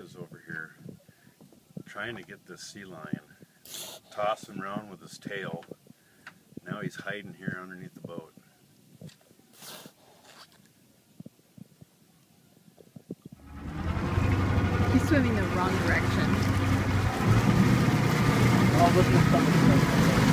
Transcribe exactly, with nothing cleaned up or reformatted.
is over here trying to get this sea lion, tossing around with his tail. Now he's hiding here underneath the boat. He's swimming the wrong direction. I'll look at some of the